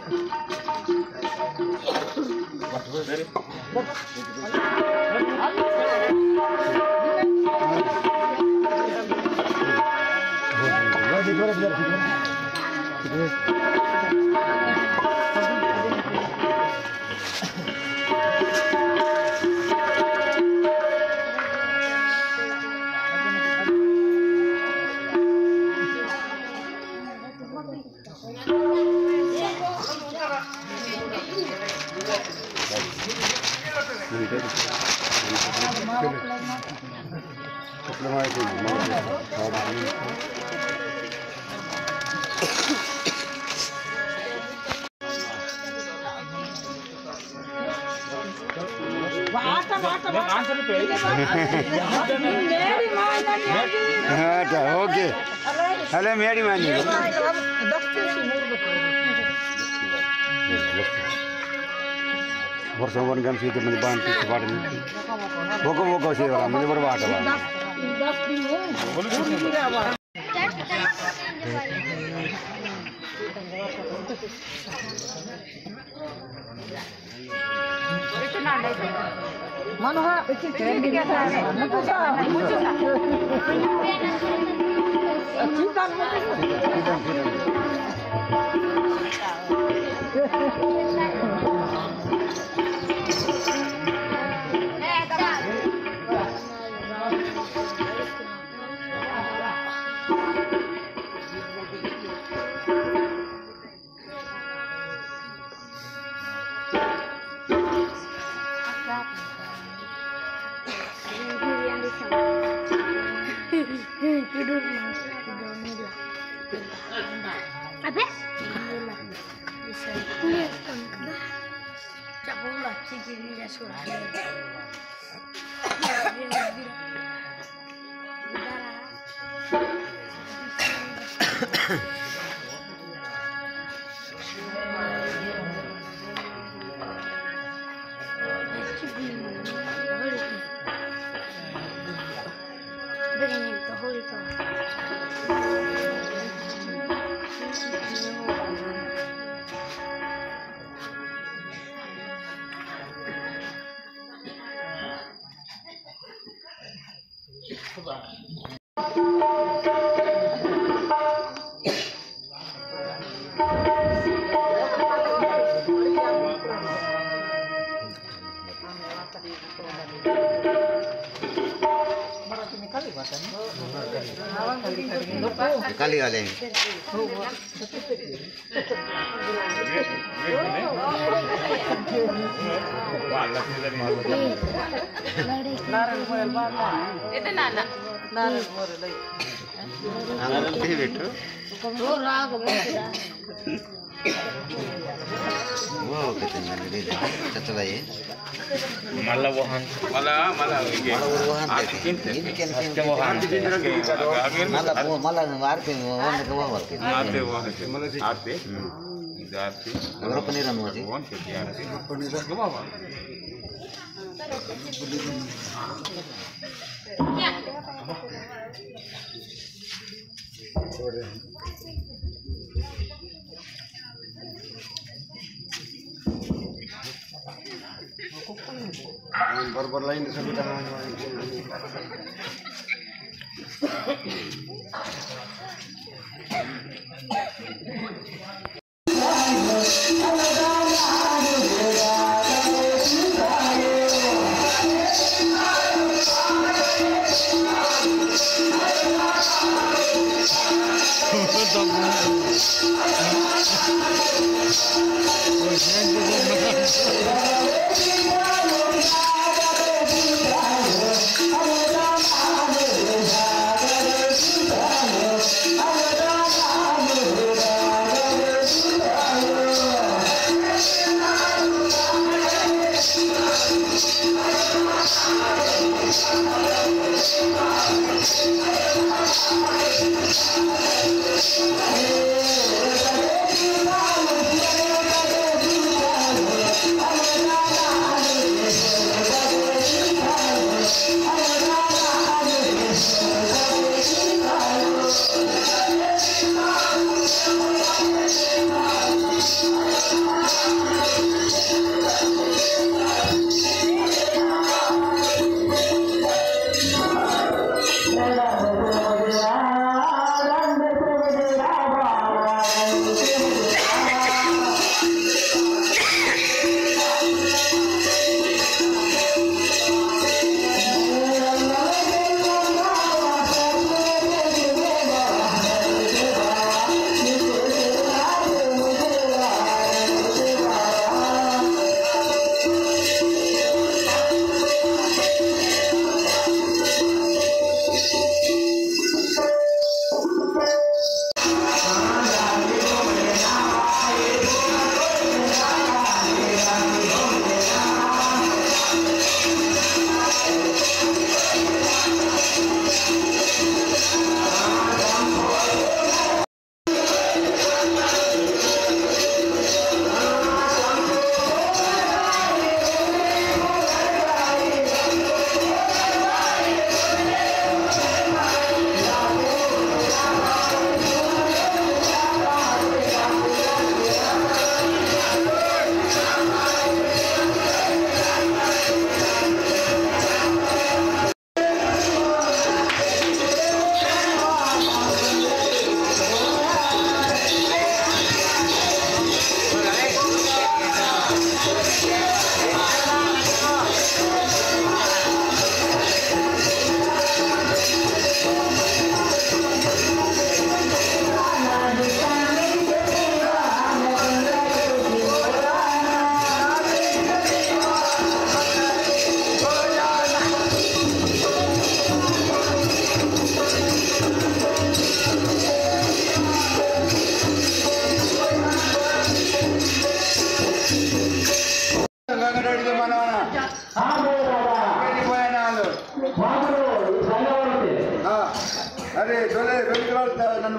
okay hello मेरी मानी वर्ष वन गन से मैंने बांध के बात नहीं वो से वाला मुझे बर्बाद है मनोहर काली वाले malah wahan बर लाइन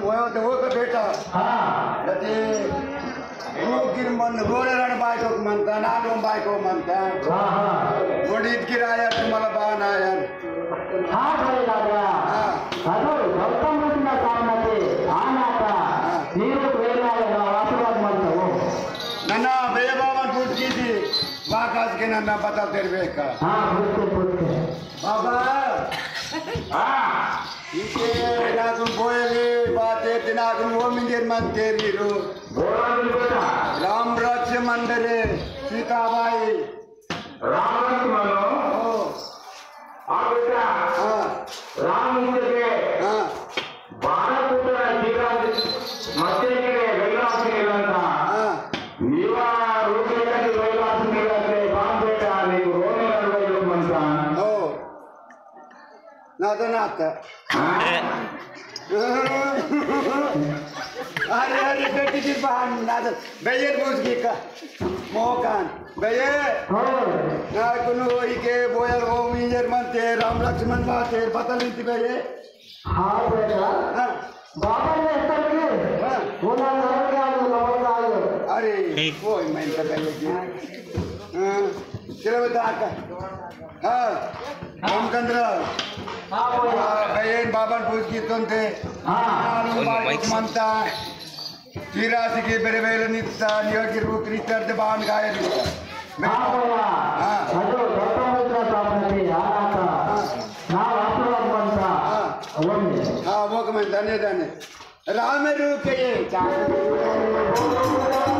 वो का बेटा ते गिर मन गोरेरण बायको म्हणता नालो बायको म्हणता गोडीत गिराया तुम्हाला बाण आया ನನ್ನ ಬೇಬಾವನ್ ಪೂಜ್ಕಿಸಿ ವಾಕಾಸ್ के ನನ್ನ ಬತಾತಿರ್ಬೇಕ ಬಾಬಾ ಈಕೆ ನಾನು ಬೋಯಲಿ ಬಾತೆ ದಿನಾಗ ಓಮಿಂಜರ್ ಮಂತೇರಿರು ರಾಮ್ ರಾಜ್ಯ ಮಂಡರೆ ಸೀತಾಬಾಯಿ ರಾಮ ಲಕ್ಷ್ಮಣ ಆ बेटा ರಾಮ ಮುಂದೆ ಭಾರತದ ಜೀವನ ಮತ್ತೆ ವೈಲಾಸಿಲ್ಲ ಅಂತ ನೀವ ರೂಪದಲ್ಲಿ ವೈಲಾಸಿಲ್ಲ ಬಾಂಬ್ ಬೇಟ ನೀವು ರೋಮಿನಲ್ಲಿ ವೈಲು ಅಂತ ಓ ನಾದನಾತ अरे अरे बेटी की बहन नाद भैया पूछ की का मोकान भैया ना कुनु वही के बोयल वो मिंजर मनते राम लक्ष्मण बाते बता ली थी भैया हाँ बेटा बाबा ने ऐसा किए बोला क्या लौट आए अरे कोई मैं तो भैया की चलो बता का हाँ हम कंद्रा भैया बाबा पूछ की तुम थे मनता ತೀರಾಸಿಗೆ ಬೇರೆ ಬೇರೆ ನಿಂತ ನಿಯೋಗಿರು ಕ್ರಿಸ್ತರ್ದ ಬಾನ್ ಗಾಯರಿ ಹೋಗಮ್ಮ ಧನ್ಯ ಧನ್ಯ ರಾಮರು ಕೈ